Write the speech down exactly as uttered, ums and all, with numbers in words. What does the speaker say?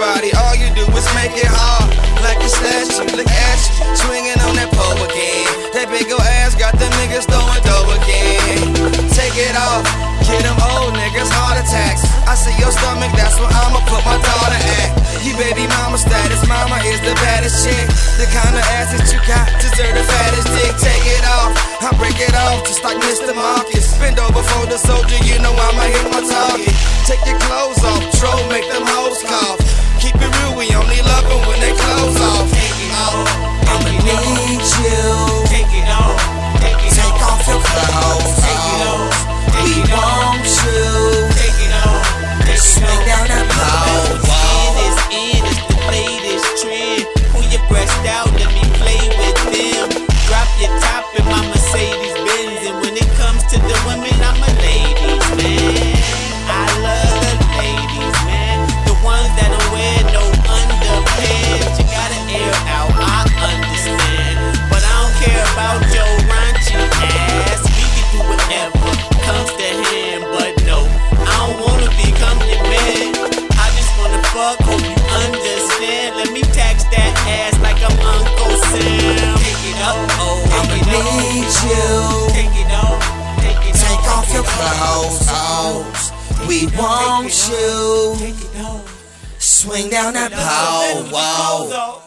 body, all you do is make it hard. Like a statue, look at you, swinging on that pole again. That big ol' ass got them niggas throwing dough again. Take it off, get them old niggas heart attacks. I see your stomach, that's where I'ma put my daughter at. You baby mama status, mama is the baddest chick. The kind of ass that you got deserve the fattest dick. Take it off, I break it off just like Mister Marcus. Bend over for the soldier, you know I'ma hit my target. Take your clothes off, troll, make them hoes cough. Keep it real, we only love them when they clothes off. Take it off, I'ma need you. Take it off, take it Take off your clothes, take it off, we take it off, want you. take it off, take it Swing off. down that pole. In is in, it's the latest trend. Pull your breast out, let me play with them. Drop your top in my Mercedes Benz. And when it comes to the women, I'm a ladies man. I love the ladies, man. The ones that don't wear no underpants. You gotta air out, I understand. But I don't care about your raunchy ass. We can do whatever comes to hand. But no, I don't wanna become your man. I just wanna fuck, hope you understand. Let me tax that ass like I'm Uncle Sam. Take it up, oh, I'ma take it off. need you. Take it off, take it Take off. off your clothes, we want you. Take it off. Swing down that pole, whoa.